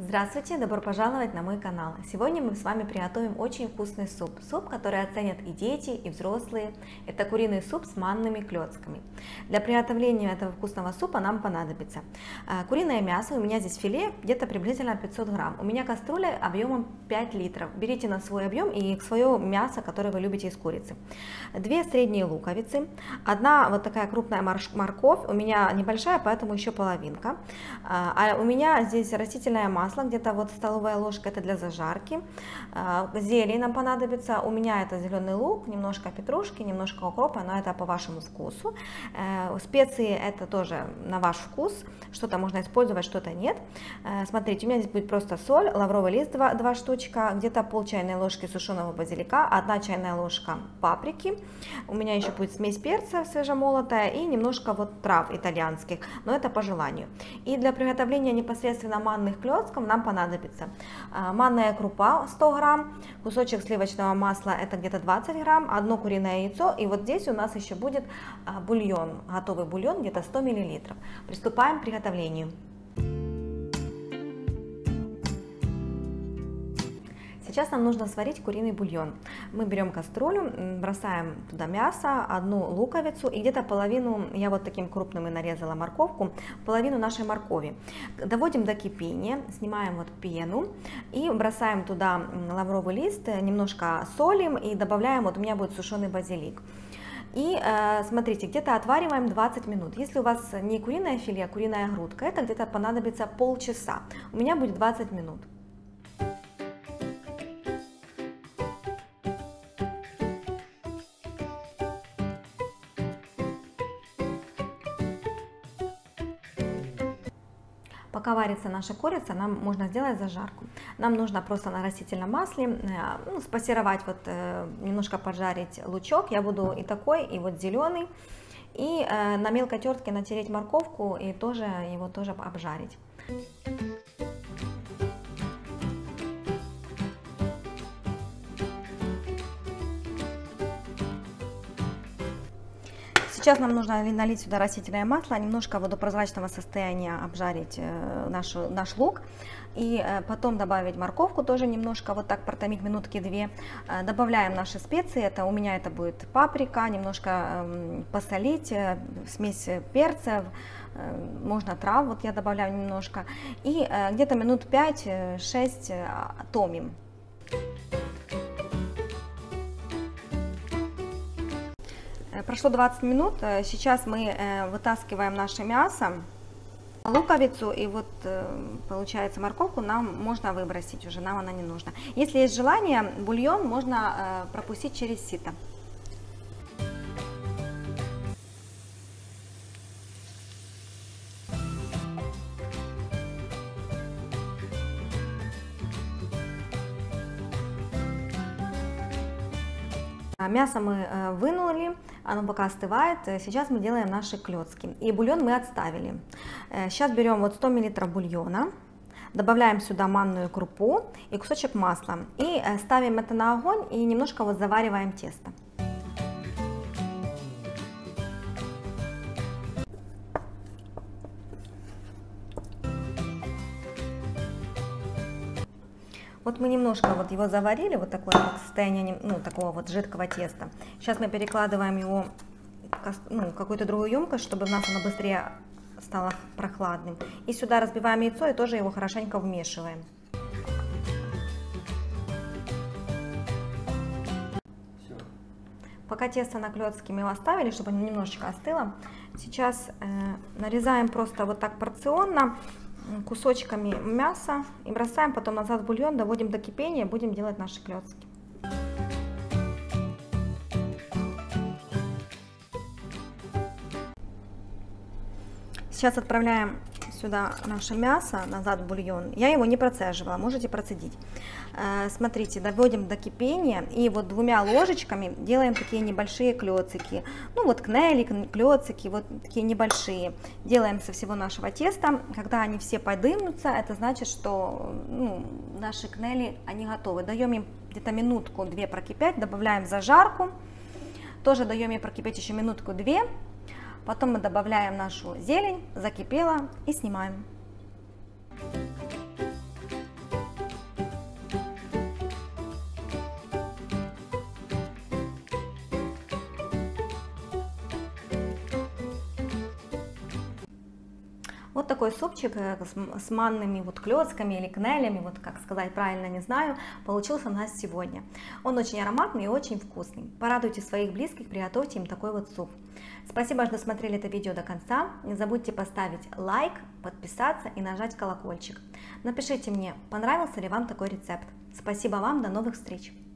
Здравствуйте, добро пожаловать на мой канал. Сегодня мы с вами приготовим очень вкусный суп. Суп, который оценят и дети, и взрослые. Это куриный суп с манными клетками. Для приготовления этого вкусного супа нам понадобится куриное мясо, у меня здесь филе, где-то приблизительно 500 грамм. У меня кастрюля объемом 5 литров. Берите на свой объем и свое мясо, которое вы любите из курицы. 2 средние луковицы, 1 вот такая крупная морковь, у меня небольшая, поэтому еще половинка. А у меня здесь растительное масло, где-то вот столовая ложка, это для зажарки. Зелень нам понадобится, у меня это зеленый лук, немножко петрушки, немножко укропа, но это по вашему вкусу. Специи это тоже на ваш вкус, что-то можно использовать, что-то нет. Смотрите, у меня здесь будет просто соль, лавровый лист 2 штучка, где-то пол чайной ложки сушеного базилика, 1 чайная ложка паприки. У меня еще будет смесь перца свежемолотая и немножко вот трав итальянских, но это по желанию. И для приготовления непосредственно манных клетков нам понадобится манная крупа 100 грамм, кусочек сливочного масла, это где-то 20 грамм, 1 куриное яйцо, и вот здесь у нас еще будет бульон, готовый бульон, где-то 100 миллилитров. Приступаем к приготовлению. Сейчас нам нужно сварить куриный бульон. Мы берем кастрюлю, бросаем туда мясо, 1 луковицу и где-то половину, я вот таким крупным и нарезала морковку, половину нашей моркови. Доводим до кипения, снимаем вот пену и бросаем туда лавровый лист, немножко солим и добавляем, вот у меня будет сушеный базилик. И смотрите, где-то отвариваем 20 минут. Если у вас не куриное филе, а куриная грудка, это где-то понадобится полчаса. У меня будет 20 минут. Пока варится наша курица, нам можно сделать зажарку. Нам нужно просто на растительном масле спассеровать, вот немножко поджарить лучок. Я буду и такой, и вот зеленый. И на мелкой тертке натереть морковку и тоже его тоже обжарить. Сейчас нам нужно налить сюда растительное масло, немножко водопрозрачного состояния обжарить наш лук. И потом добавить морковку, тоже немножко вот так протомить минутки 2. Добавляем наши специи, это у меня это будет паприка, немножко посолить, смесь перцев, можно трав, вот я добавляю немножко. И где-то минут 5-6 томим. Прошло 20 минут, сейчас мы вытаскиваем наше мясо, луковицу, и вот получается морковку нам можно выбросить, уже нам она не нужна. Если есть желание, бульон можно пропустить через сито. Мясо мы вынули, оно пока остывает. Сейчас мы делаем наши клетки. И бульон мы отставили. Сейчас берем вот 100 мл бульона, добавляем сюда манную крупу и кусочек масла. И ставим это на огонь и немножко вот завариваем тесто. Вот мы немножко вот его заварили, вот такое вот состояние, такого вот жидкого теста. Сейчас мы перекладываем его в какую-то другую емкость, чтобы у нас оно быстрее стало прохладным. И сюда разбиваем яйцо и тоже его хорошенько вмешиваем. Пока тесто на клетки мы его оставили, чтобы оно немножечко остыло, сейчас нарезаем просто вот так порционно кусочками мяса и бросаем потом назад в бульон, доводим до кипения, будем делать наши клетки. Сейчас отправляем сюда наше мясо назад в бульон. Я его не процеживала, можете процедить. Смотрите, доводим до кипения и вот 2 ложечками делаем такие небольшие клёцики. Ну вот кнели, клёцики, вот такие небольшие. Делаем со всего нашего теста. Когда они все подымутся, это значит, что наши кнели, они готовы. Даем им где-то минутку-2 прокипять, добавляем зажарку. Тоже даем ей прокипеть еще минутку-2. Потом мы добавляем нашу зелень, закипела и снимаем. такой супчик с манными вот клетками или кнелями, вот как сказать правильно, не знаю, получился у нас сегодня. Он очень ароматный и очень вкусный. Порадуйте своих близких, приготовьте им такой вот суп. Спасибо, что досмотрели это видео до конца. Не забудьте поставить лайк, подписаться и нажать колокольчик. Напишите мне, понравился ли вам такой рецепт. Спасибо вам, до новых встреч!